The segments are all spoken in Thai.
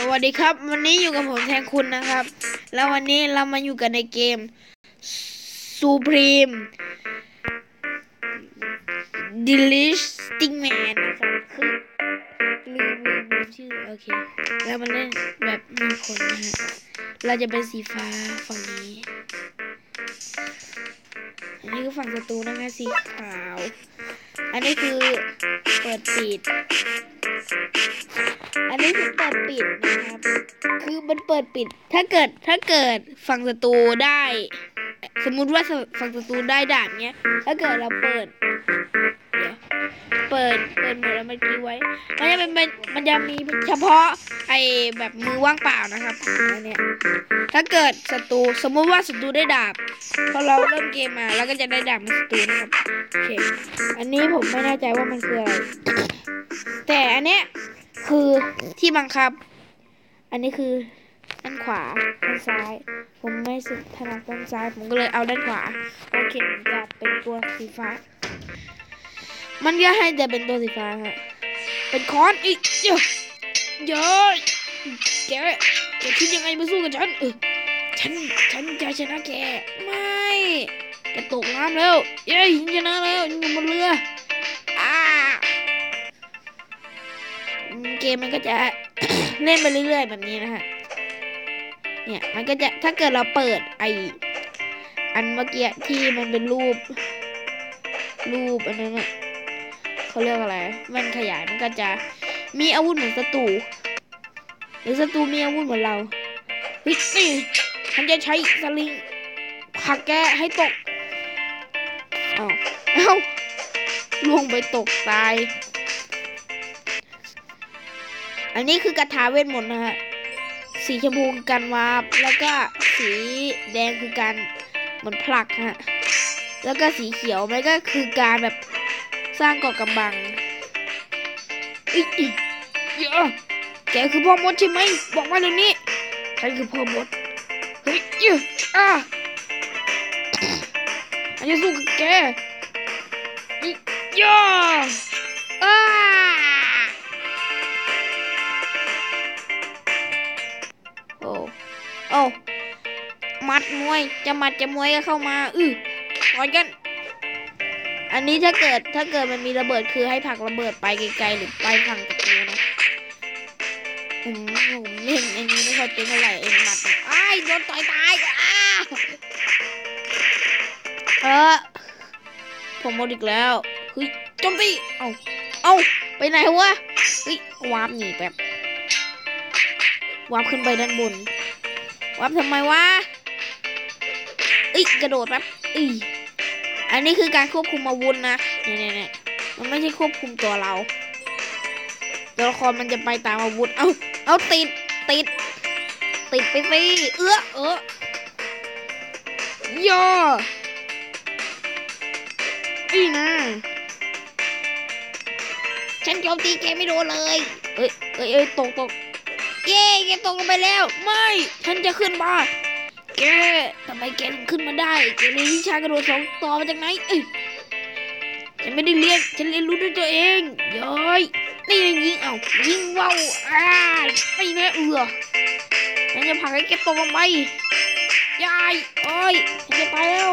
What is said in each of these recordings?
วัสดีครับวันนี้อยู่กับผมแทนคุณนะครับแล้ววันนี้เรามาอยู่กันในเกม Supreme Delisting Man นะครับคือลืมชื่อโอเคแล้วมันเล่นแบบมีคนนะฮะเราจะเป็นสีฟ้าฝั่งนี้อันนี้คือฝั่งศัตรูนะคะสีขาวอันนี้คือเปิดปิดอันนี้คือเปิดปิดนะครับคือมันเปิดปิดถ้าเกิดฝั่งศัตรูได้สมมุติว่าฝั่งศัตรูได้ดาบเนี้ยถ้าเกิดเราเปิดหมดแล้วมันกี้ไว้มันจะมีเฉพาะไอแบบมือว่างเปล่านะครับอันเนี้ยถ้าเกิดศัตรูสมมุติว่าศัตรูได้ดาบพอเราเริ่มเกมมาแล้วก็จะได้ดาบในศัตรูนะครับโอเคอันนี้ผมไม่แน่ใจว่ามันคืออะไรแต่อันเนี้ยคือที่บังคับอันนี้คือด้านขวาด้านซ้ายผมไม่ถนัดด้านซ้ายผมก็เลยเอาด้านขวาโอเคจะเป็นตัวสีฟ้ามันก็ให้จะเป็นตัวสีฟ้าฮะเป็นค้อนอีกเยอะแกคิดยังไงมาสู้กับฉันฉันจะชนะแกไม่แกตกน้ำแล้วเย้ฉันชนะแล้วฉันอยู่บนเรือเกมมันก็จะ เล่นไปเรื่อยๆแบบนี้นะฮะเนี่ยมันก็จะถ้าเกิดเราเปิดอันเมื่อกี้ที่มันเป็นรูปอันนั้นน่ะเขาเรียกอะไรมันขยายมันก็จะมีอาวุธเหมือนศัตรูหรือศัตรูมีอาวุธเหมือนเรานี่ฉันจะใช้สลิงผลักแกให้ตกเอ้าลงไปตกตายอันนี้คือกระถาเวทมนต์นะฮะสีชมพูคือการวาร์ปแล้วก็สีแดงคือการเหมือนผลักฮะแล้วก็สีเขียวมันก็คือการแบบสร้างเกาะกำบังเยอะแกคือพ่อมดใช่ไหมบอกมาเดี๋ยวนี้ฉันคือพ่อมดเฮ้ยอันนี้สู้กับแกเยอะโอ้มัดมวยจะมวยก็เข้ามาต่อยกันอันนี้ถ้าเกิดมันมีระเบิดคือให้ผลักระเบิดไปไกลๆหรือไปฝั่งตะกูนะผมเล่นอันนี้ไม่ค่อยเป็นเท่าไหร่มัดโดนต่อยตายผมหมดอีกแล้วเฮ้ยโจมตีเอาไปไหนวะเฮ้ยวาร์ปหนีแบบวาร์ปขึ้นไปด้านบนวาร์ปทำไมวะกระโดดแป๊บอันนี้คือการควบคุมอาวุธนะเนี่ยมันไม่ใช่ควบคุมตัวเราตัวละครมันจะไปตามอาวุธเอาติดไปสิย่อนะฉันโจมตีแกไม่โดนเลยตกเย้แกตกลงไปแล้วไม่ฉันจะขึ้นมาแกทำไมแกถึงขึ้นมาได้แกเรียนวิชากระโดด2 ต่อมาจากไหนฉันไม่ได้เรียนฉันเรียนรู้ด้วยตัวเองย้อยนี่ยิงว้าวไม่แม่ฉันจะผลักให้แกตกลงไปยายฉันจะตายแล้ว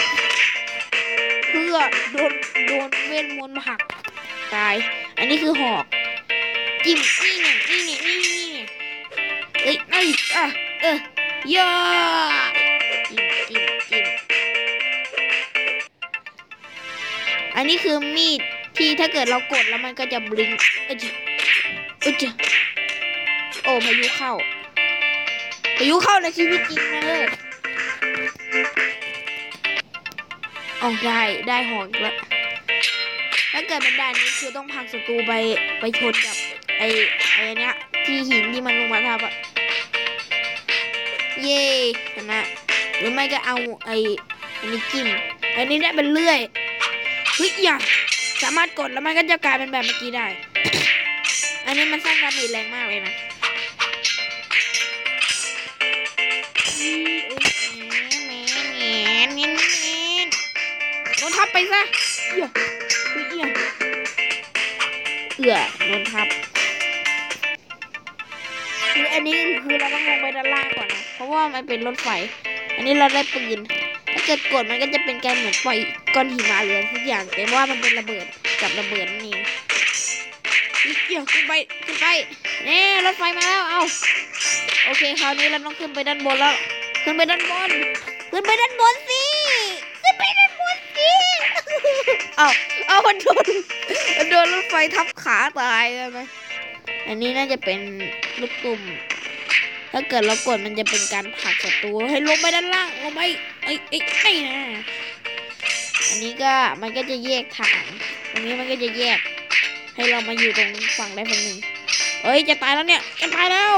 โดนเวทมนต์หักตายอันนี้คือหอกจิ้มนี่ย่าจิ้มอันนี้คือมีดที่ถ้าเกิดเรากดแล้วมันก็จะบลิงพายุเข้าในชีวิตจริงนะเลยได้หอกแล้วถ้าเกิดเป็นด่านนี้คือต้องผลักศัตรูไปชนกับไอ้เนี้ยที่หินที่มันลงมาทับเย่ชนะหรือไม่ก็เอาอันนี้จิ้มอันนี้ได้เป็นเลื่อยสามารถกดแล้วมันก็จะกลายเป็นแบบเมื่อกี้ได้ อันนี้มันสร้างดาเมจแรงมากเลยนะโดนทับไปซะโดนทับคืออันนี้คือเราต้องลงไปด้านล่างก่อนนะเพราะว่ามันเป็นรถไฟอันนี้เราได้ปืนถ้าเกิดกดมันก็จะเป็นการเหมือนปล่อยก้อนหิมะหรือทุกอย่างแต่ว่ามันเป็นระเบิดกับระเบิดนี่เดี๋ยวขึ้นไปนี่รถไฟมาแล้วเอาโอเคคราวนี้เราต้องขึ้นไปด้านบนแล้วขึ้นไปด้านบนสิขึ้นไปด้านบนสิเอามันโดนรถไฟทับขาตายเลยไหมอันนี้น่าจะเป็นลูกตุ่มถ้าเกิดเรากดมันจะเป็นการผลักศัตรูให้ลงไปด้านล่างลงไปไอ้นะอันนี้ก็มันก็จะแยกทางตรงนี้มันก็จะแยกให้เรามาอยู่ตรงฝั่งใดฝั่งหนึ่งจะตายแล้วเนี่ยจะตายแล้ว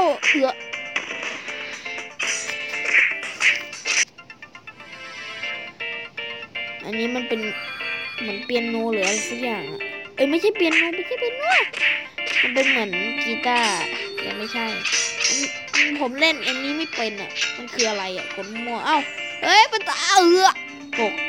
อันนี้มันเป็นเหมือนเปียโนหรืออะไรสักอย่างไม่ใช่เปียโนมันเป็นเหมือนกีตาร์แต่ไม่ใช่ผมเล่นอันนี้ไม่เป็นมันคืออะไรกดมั่วมันตาตก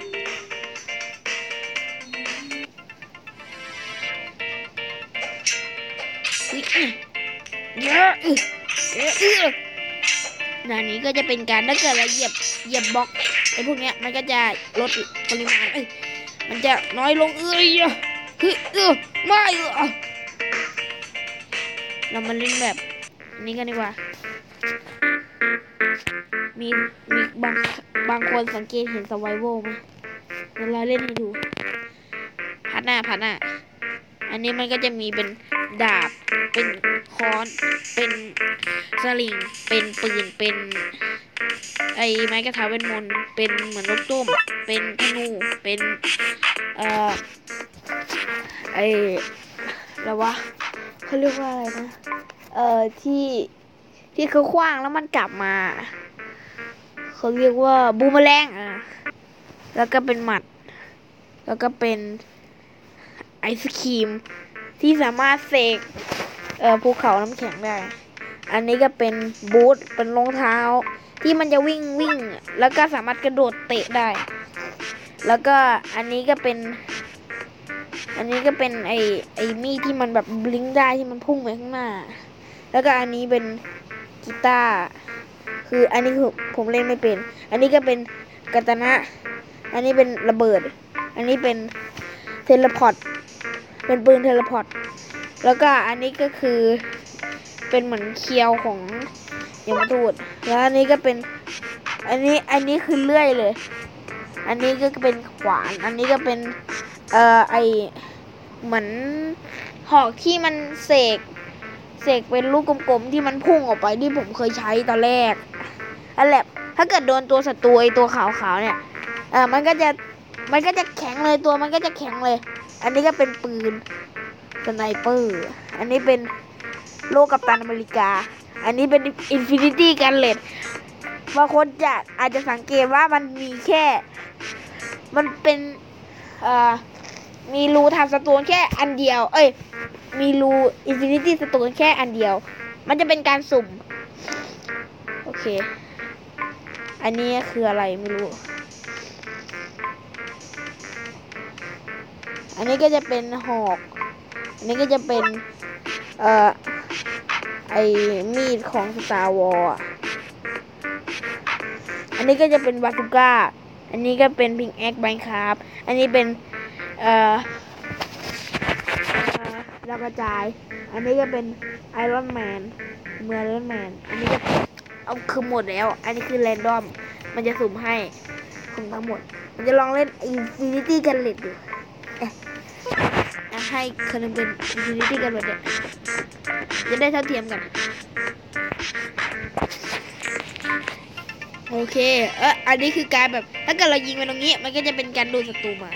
ด้านนี้ก็จะเป็นการถ้าเกิดเราเหยียบบล็อกพวกเนี้ยมันก็จะลดปริมาณมันจะน้อยลงไม่เรามาเล่นแบบนี้กันดีกว่ามีบางคนสังเกตเห็น survival ไหมเดี๋ยวเราเล่นให้ดูพัดหน้าอันนี้มันก็จะมีเป็นดาบเป็นค้อนเป็นสลิงเป็นปืนเป็นไม้กระถาเวทมนต์เป็นเหมือนลูกตุ้มเป็นธนูเป็นอะไรวะเขาเรียกว่าอะไรนะที่เขาขว้างแล้วมันกลับมาเขาเรียกว่าบูมแมลงแล้วก็เป็นหมัดแล้วก็เป็นไอศครีมที่สามารถเสกภูเขาน้ำแข็งได้อันนี้ก็เป็นบูทเป็นรองเท้าที่มันจะวิ่งแล้วก็สามารถกระโดดเตะได้แล้วก็อันนี้ก็เป็นไอ้มีดที่มันแบบบลิงได้ที่มันพุ่งไปข้างหน้าแล้วก็อันนี้เป็นกีตาร์คืออันนี้คือผมเล่นไม่เป็นอันนี้ก็เป็นกาตานะอันนี้เป็นระเบิดอันนี้เป็นเทเลพอร์ตเป็นปืนเทเลพอร์ตแล้วก็อันนี้ก็คือเป็นเหมือนเคียวของยมทูตแล้วอันนี้ก็เป็นอันนี้คือเลื่อยเลยอันนี้ก็เป็นขวานอันนี้ก็เป็นเหมือนหอกที่มันเสกเป็นลูกกลมๆที่มันพุ่งออกไปที่ผมเคยใช้ตอนแรกอันแหละถ้าเกิดโดนตัวศัตรูตัวขาวๆเนี่ยมันก็จะแข็งเลยตัวมันก็จะแข็งเลยอันนี้ก็เป็นปืนสไนเปอร์อันนี้เป็นโล่กัปตันอเมริกาอันนี้เป็นอินฟินิตี้กันเลตบางคนอาจจะสังเกตว่ามันมีแค่มันเป็นมีรูทำสโตนแค่อันเดียวมีรูอินฟินิตี้สโตนแค่อันเดียวมันจะเป็นการสุ่มโอเคอันนี้คืออะไรไม่รู้อันนี้ก็จะเป็นหอกอันนี้ก็จะเป็นมีดของสตาร์วอร์อันนี้ก็จะเป็นบาซูก้าอันนี้ก็เป็นพิงแอ็กไบคาร์บอันนี้เป็นดาวกระจายอันนี้ก็เป็นไอรอนแมนเมื่อไอรอนแมนอันนี้ก็เอาคือหมดแล้วอันนี้คือแรนดอมมันจะสุ่มให้สุ่มทั้งหมดมันจะลองเล่นอินฟินิตี้กันเลตดูให้คนนึงเป็นอินฟินิตี้กันเลตเนี่ยจะได้เท่าเทียมกันโอเคอันนี้คือการแบบถ้าเกิดเรายิงไปตรงนี้มันก็จะเป็นการโดนศัตรูมา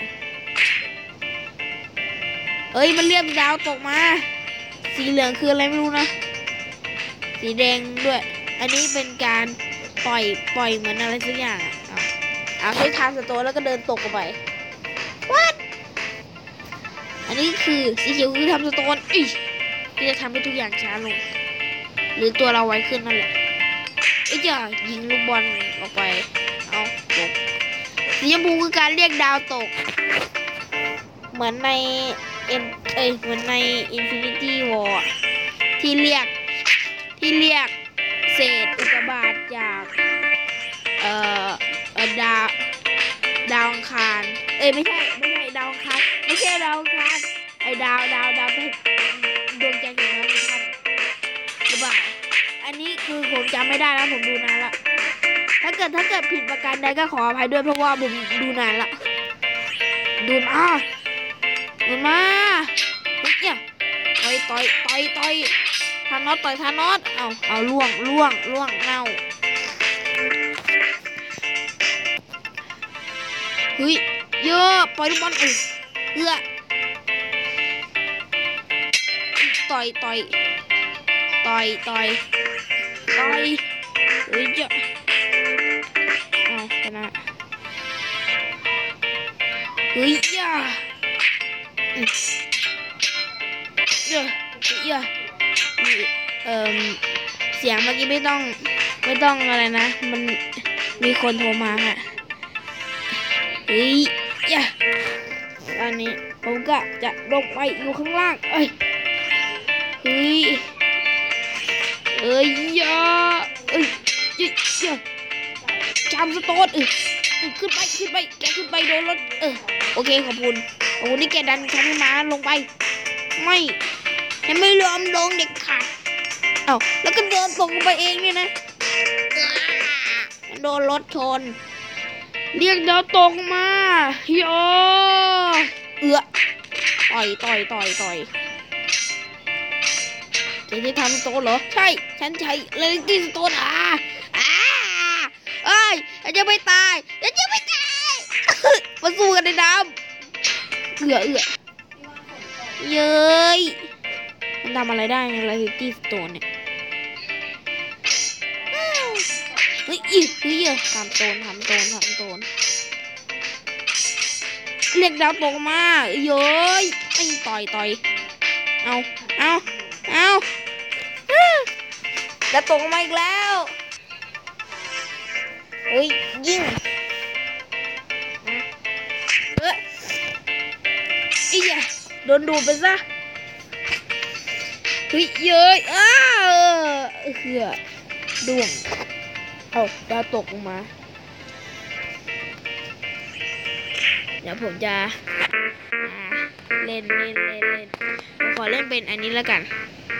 มันเรียบดาวตกมาสีเหลืองคืออะไรไม่รู้นะสีแดงด้วยอันนี้เป็นการปล่อยเหมือนอะไรสักอย่างให้ทานสโตนแล้วก็เดินตกลงไป What อันนี้คือสีเขียวคือทำสโตนที่จะทำให้ทุกอย่างช้าลงหรือตัวเราไวขึ้นนั่นแหละจะยิงลูกบอลออกไปตกสีชมพูคือการเรียกดาวตกเหมือนในเหมือนใน Infinity War ที่เรียกที่เรียกเศษอุกกาบาตจากดาวอังคารไม่ใช่ดาวอังคารไม่ใช่ดาวอังคารไอ้ดาวดวงจันทร์ของเราท่านหรือเปล่าอันนี้คือผมจำไม่ได้แล้วผมดูนานละถ้าเกิดผิดประการใดก็ขออภัยด้วยเพราะว่าผมดูนานละดูมาเนี่ยต่อยทานอตต่อยทานอตเอาล่วงเน่าเฮ้ยเยอะปล่อยลูกบอลต่อยเฮ้ยเจ้าชนะเฮ้ยย่าเสียงเมื่อกี้ไม่ต้องอะไรนะมันมีคนโทรมาฮะเฮ้ยย่าอันนี้ผมก็จะลงไปอยู่ข้างล่างเฮ้ยย่าจำสโตนขึ้นไปแกขึ้นไปโดนรถโอเคขอบคุณที่แกดันฉันขึ้นมาลงไปไม่ยอมลงเด็กขาดแล้วก็เดินตกลงไปเองเนี่ยนะโดนรถชนเรียกดาวตกมาโยต่อยเจ๊ที่ทำสโตนเหรอใช่ฉันใช้เลยที่สโตนฉันจะไม่ตายมาสู้กันในน้ำเย้ยมันทำอะไรได้อะไรที่สโตนเนี่ยเฮ้ยทำโตนเรียกดาวตกมาเย้ยไม่ต่อยเอาดาวตกมาอีกแล้วเฮ้ยยิงโดนดูดไปซะเฮ้ยเย้ยดวงดาวตกลงมาเดี๋ยวผมจะเล่นผมขอเล่นเป็นอันนี้แล้วกัน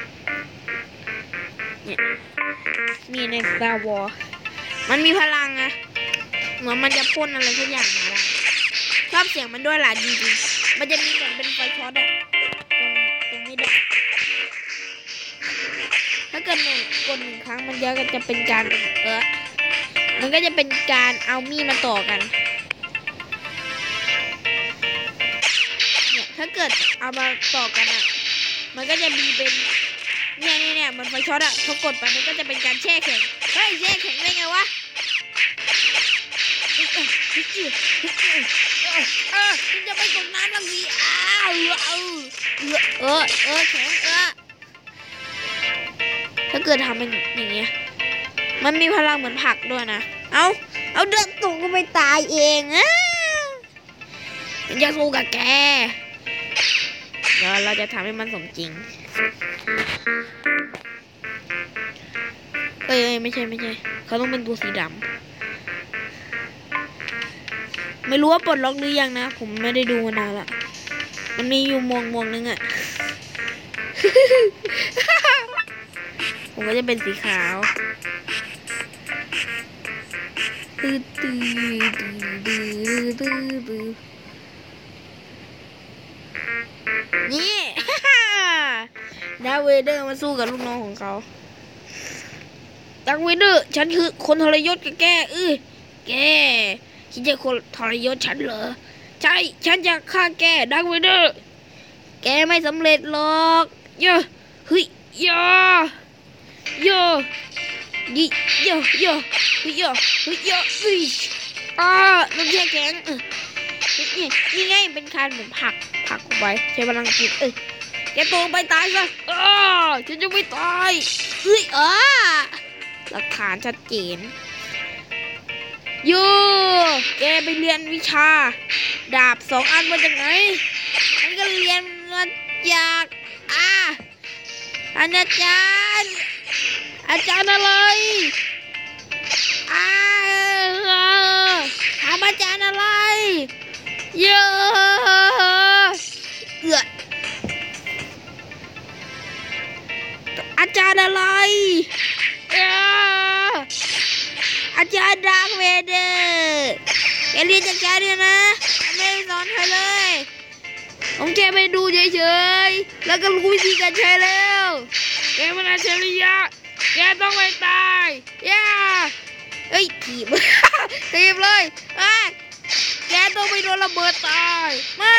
เนี่ยมีใน Star Wars มันมีพลังอะเหมือนมันจะพ่นอะไรทุกอย่างมาได้ชอบเสียงมันด้วยล่ะจริงๆมันจะมีเหมือนเป็นไฟช็อตอะตรงนี้ด้วยถ้าเกิดกดหนึ่งครั้งมันจะเป็นการมันก็จะเป็นการเอามีดมาต่อกันเนี่ยถ้าเกิดเอามาต่อกันอะมันก็จะมีเป็นเนี่ยมันไฟช็อตอะพอกดไปมันก็จะเป็นการแช่แข็งแช่แข็งได้ไงวะฉันจะไปตกน้ำบางทีแข็งถ้าเกิดทำเป็นอย่างเงี้ยมันมีพลังเหมือนผักด้วยนะเอาเดินตกก็ไม่ตายเองมันจะสู้กับแกเดี๋ยวเราจะทำให้มันสมจริงไม่ใช่เขาต้องเป็นตัวสีดำไม่รู้ว่าปลดล็อกหรือยังนะผมไม่ได้ดูมานานละมันมีอยู่มวงนึงอะ ผมก็จะเป็นสีขาวนี่ ดาร์ธเวเดอร์มาสู้กับลูกน้องของเขาดาร์ธเวเดอร์ฉันคือคนทรยศกับแกแกคิดจะคนทรยศฉันเหรอใช่ฉันจะฆ่าแกดาร์ธเวเดอร์แกไม่สำเร็จหรอกเฮ้ยมันแช่แข็งนี่ไงเป็นคานเหมือนผักออกไปใช้พลังจิตแกตกไปตายซะฉันจะไม่ตายหลักฐานชัดเจนแกไปเรียนวิชาดาบ2 อันมาจากไหนฉันก็เรียนมาจากอาจารย์อาจารย์อะไรถามอาจารย์อะไรเยอะอาจารย์อะไรอาจารย์ดาร์คเวเดอร์แกเรียนจากแกเนี่ยนะไม่ได้สอนใครเลยผมแค่ไปดูเฉยๆแล้วก็รู้วิธีการใช้แล้วแกมันอัจฉริยะแกต้องไม่ตายเอ้ยถีบ ถีบเลยแกต้องไปโดนระเบิดตายไม่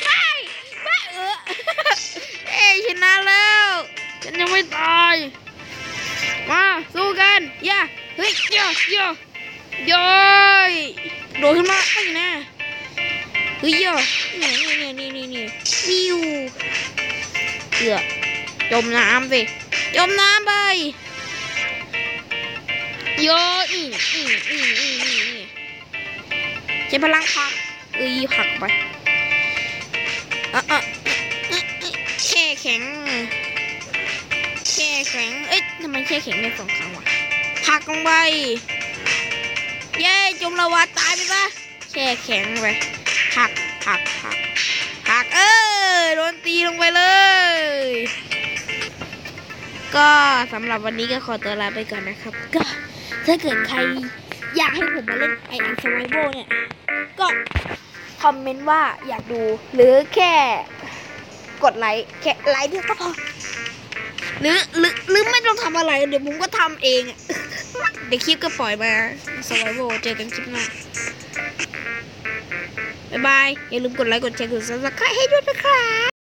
ชนะแล้วฉันยังไม่ตายมาสู้กันเฮ้ยโยโดดขึ้นมาไอ้นะเฮ้ยนี่วิวจมน้ำไปโยนี่ใช้พลังพักผักไปแช่แข็งทำไมแช่แข็งได้2 ครั้งวะผักลงไปจมละวาตายไปซะแช่แข็งไปผักโดนตีลงไปเลยก็สำหรับวันนี้ก็ขอตัวลาไปก่อนนะครับก็ถ้าเกิดใครอยากให้ผมมาเล่นไออันสไวโบเนี่ยก็คอมเมนต์ว่าอยากดูหรือแค่กดไลค์เดียวก็พอหรือไม่ต้องทำอะไรเดี๋ยวผมก็ทำเองเดี๋ยวคลิปก็ปล่อยมาสไวโบเจอกันคลิปหน้าบ๊ายบายอย่าลืมกดไลค์กดแชร์กด Subscribe ให้ด้วยนะครับ